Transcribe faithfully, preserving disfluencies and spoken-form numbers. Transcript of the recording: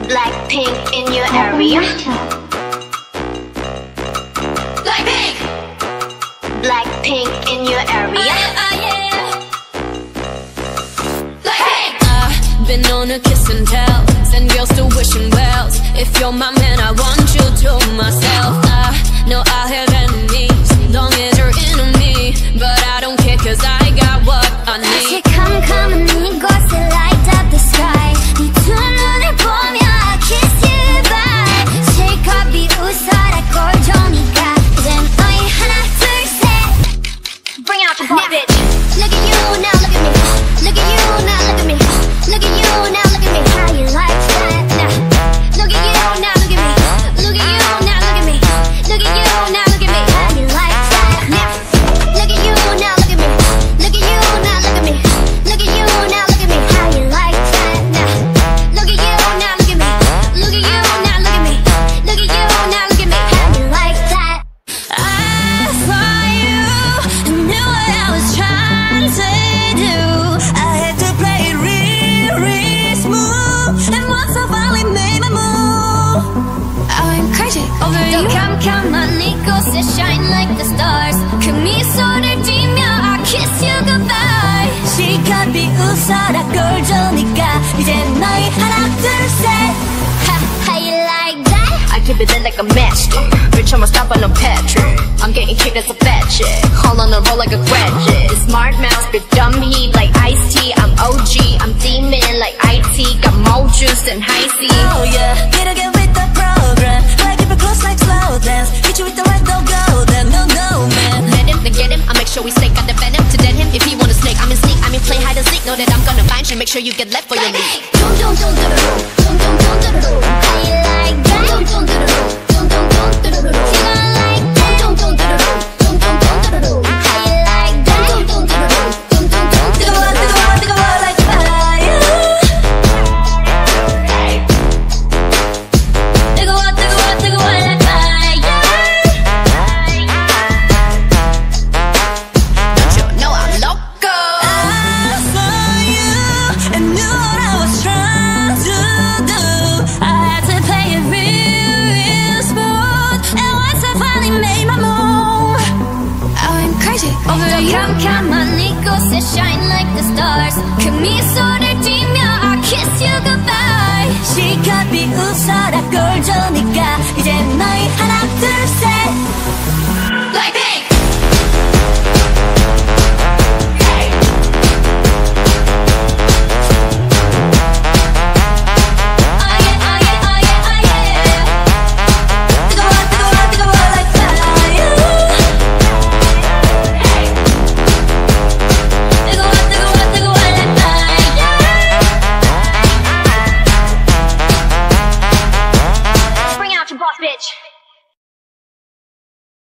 Blackpink in your area. Blackpink! Blackpink in your area. Uh, uh, yeah. Blackpink! I've been on a kiss and tell, send girls to wishing wells. If you're my man, I want you to myself. I know I have enemies, long as you're enemy, but I don't care 'cause I got what I need. 캄캄한 이곳에 light up the sky. 네 두 눈을 보며 I kiss you bye. 실컷 비웃어라 꼴좋으니까 이젠 너희 하나 둘 셋. Bring out the ball, bitch. Look at you now, look at me. Look at you now, look at me. Look at you now, look at me. How you like that? Now, look at you now, look at me. Look at you now, look at me. Look at you now, look at me. How you like that? Now, look at you now, look at me. Look at you now, look at me. Look at you now, look at me. How you like that? Now, look at you now, look at me. Look at you now, look at me. Look at you now, look at me. How you like that? I saw you and knew what I was trying to do. I had to play it real, real smooth, and once I finally made my move, I went crazy over you. 캄캄한 이곳에 shine like the stars. 그 미소를 띠며 I kiss you goodbye. 실컷 비웃어라 꼴좋으니까 이제 너희 하나 둘셋. How you like that? I keep it lit like a matchstick. Bitch, I'ma stop on no Patrick. I'm getting kicked as a fat chick. All on the roll like a graduate. Smart mouth, spit dumb heat like iced tea. I'm O G, I'm demon like I T. Got more juice than high C. Oh yeah, gotta get with the program. I keep it close like slow dance. Hit you with the right, no go, then no no man. Let him, then get him. I make sure we stay. Got the venom to dead him. If he wanna snake, I'm in sneak. I'm in play hide and seek. Know that I'm gonna find you. Make sure you get left for your league. Dum dum dum dum dum dum dum dum dum. How you like that? Dum dum dum dum dum dum dum dum. You gonna like that? Dum dum dum dum dum dum dum dum. How you like that? Dum dum dum dum dum dum dum. Think about, think about, think about like fire. Think about, think about, think about like fire. Don't you know I'm loco? I saw you and knew what I was trying to do. I had to play it real, real smooth, and once I finally made my move, I went crazy over you. 캄캄한 이곳에 shine like the stars. 그 미소를 띠며 I kiss you goodbye. 실컷 비웃어라 꼴좋으니까